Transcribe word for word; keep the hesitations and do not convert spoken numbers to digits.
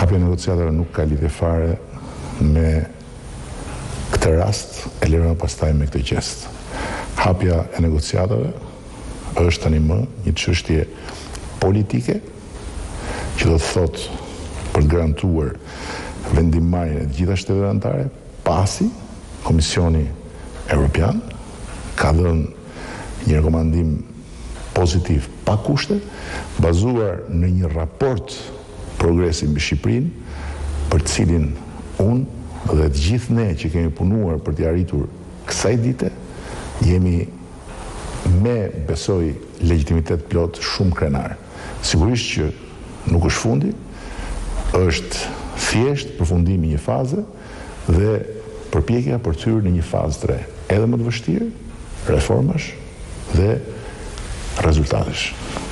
Hapja e negociatave nuk ka lidhje fare me këtë rast, e lirojmë pastaj me këtë gjest. Hapja e negociatave është tani më një çështje politike që do të thotë për të garantuar vendimmarrjen e të gjitha shteteve anëtare, pasi Komisioni Evropian ka dhënë një rekomandim pozitiv pa kushte, bazuar në një raport progresi mbi Shqipërinë, për të cilin unë dhe të gjithë ne që kemi punuar për t'i arritur kësaj dite, jemi me, besoj, legitimitet plot shumë krenar. Sigurisht që nuk është fundi, është thjesht përfundimi një faze dhe përpjekja për të hyrë në një fazë tre, edhe më të vështirë, reformash dhe rezultatesh.